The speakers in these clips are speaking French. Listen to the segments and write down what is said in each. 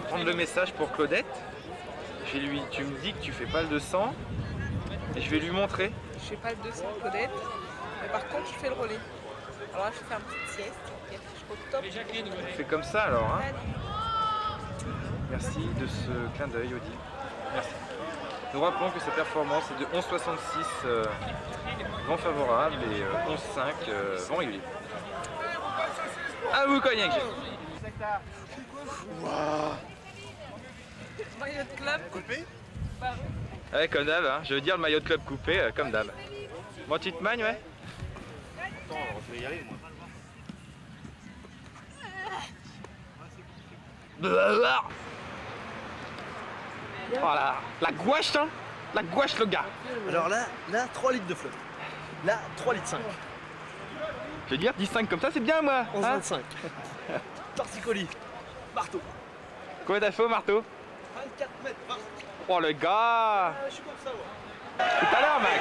prendre le message pour Claudette. Tu me dis que tu fais pas le 200 et je vais lui montrer. Je fais pas le 200 Claudette, mais par contre je fais le relais. Alors là je fais une petite sieste et après je suis au top. On fait comme ça alors. Hein. Merci de ce clin d'œil Odile. Merci. Nous rappelons que sa performance est de 11,66 vent favorable et 11,5 vent régulier. À vous Cognac. Wow. Maillot de club Coupé. Ouais, comme d'hab, hein. Je veux dire le maillot de club coupé, comme d'hab. Moi tu te magnes, ouais. Attends, je vais y aller moi. Voilà, la gouache, hein. La gouache le gars. Alors là 3 litres de flotte. Là, 3 litres 5. Je veux dire, 10,5 comme ça, c'est bien moi. 11,25. Torticolis. Marteau. Combien t'as fait au marteau? 24 mètres. Oh le gars. Je suis comme ça, ouais. Tout à l'heure, Max.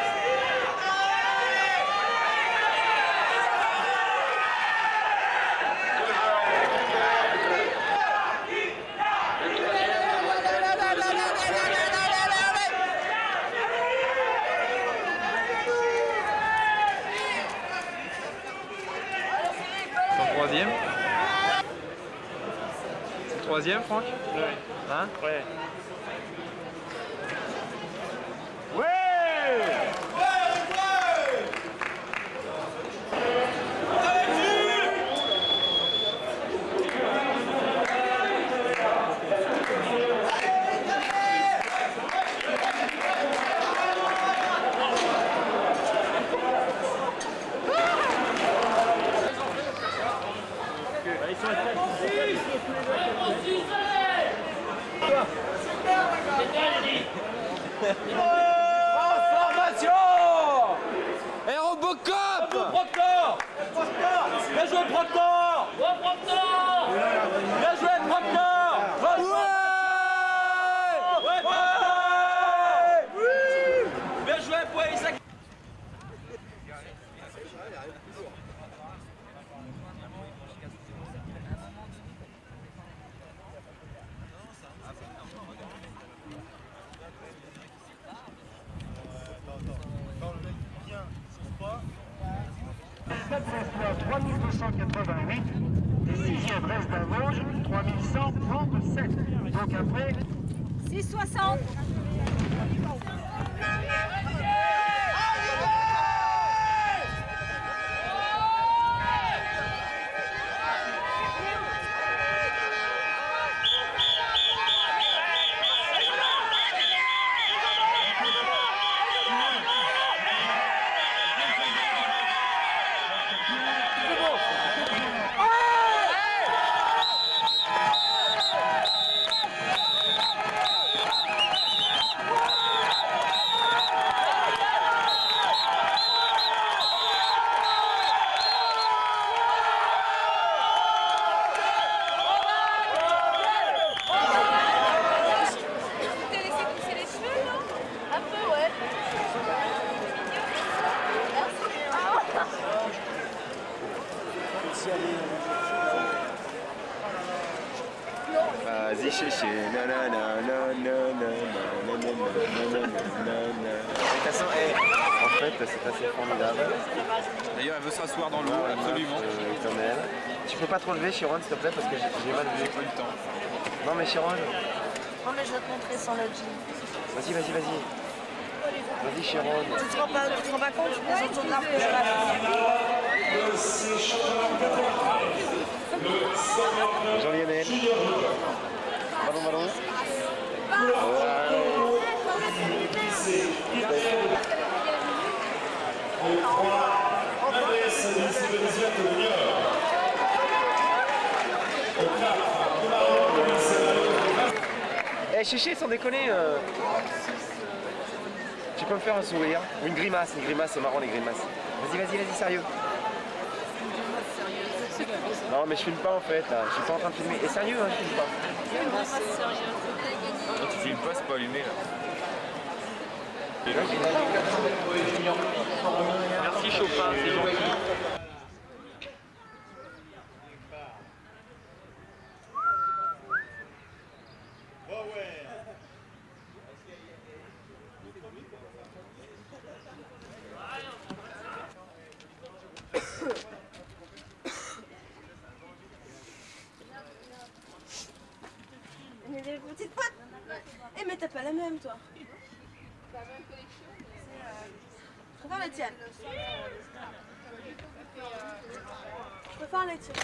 Troisième. Troisième, Franck? Ouais. Hein? Ouais. Transformation! Et Robocop! Proctor! Bien joué Proctor! Bien joué Proctor! Bien joué pour Isaac! Stade Brestois 3288 et 6e Brest-Davos 3137. Donc après 6,60. Vas-y chéché, nanana, nanana, en fait c'est assez formidable. D'ailleurs, elle veut s'asseoir dans l'eau, absolument. Comme elle. Tu peux pas trop lever Chiron s'il te plaît parce que j'ai mal levé. Pas le temps. Non mais Chiron. Non mais je vais te montrer sans le jean. Vas-y. Vas-y Chiron. Tu te rends pas compte, je les autour de l'arbre. Jean-Lionel. Ballon. Eh Chiché, sans déconner, tu peux me faire un sourire ou une grimace, c'est marrant les grimaces. Vas-y, sérieux. Non mais je filme pas en fait là, je suis pas en train de filmer. Et sérieux hein, je filme pas. Quand tu filmes pas, c'est pas allumé là. Merci Chopin, c'est gentil. Mais des petites potes. Eh mais t'as pas la même toi. Je préfère les tiennes. Je préfère les tiennes.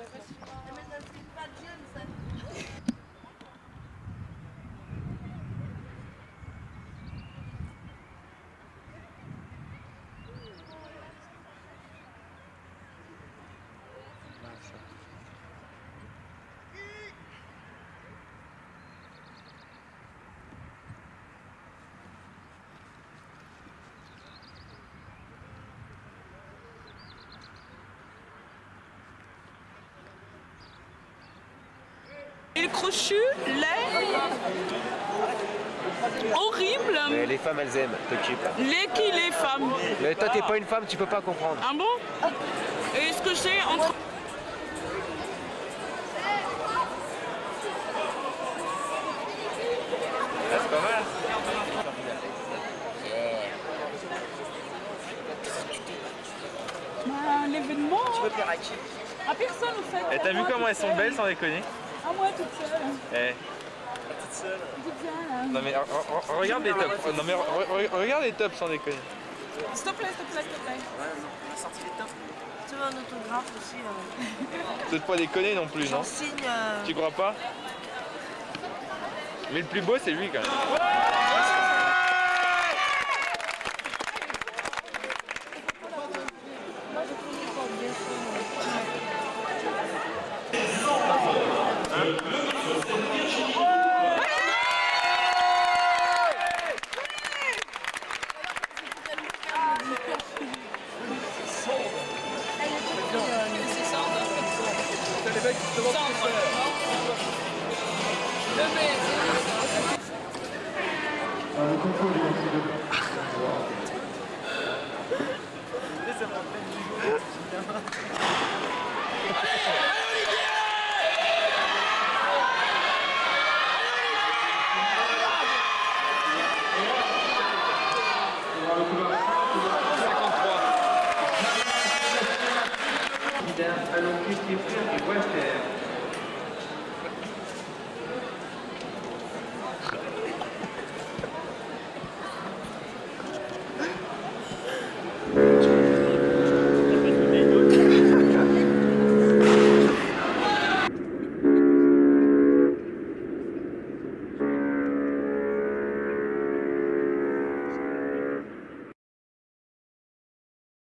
Il est crochu, laid, horrible. Mais les femmes, elles aiment, t'occupe. Les femmes. Mais toi, t'es pas une femme, tu peux pas comprendre. Ah bon? Et est-ce que c'est entre... C'est pas mal. L'événement. Tu veux plaire à qui? À personne au fait. Et t'as vu comment elles sont belles sans déconner? À moi toute seule. Eh. Toute seule. Non mais regarde les tops. Non mais regarde les tops sans déconner. S'il te plaît, s'il te plaît, s'il te plaît. On a sorti les tops. Tu veux un autographe aussi Peut-être pas déconner non plus, non? J'en signe. Tu crois pas? Mais le plus beau c'est lui quand même. Le